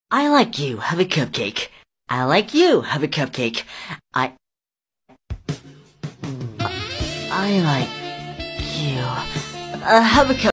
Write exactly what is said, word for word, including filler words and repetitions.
I like you, have a cupcake. I like you, have a cupcake. I... I like you. Uh, have a cupcake.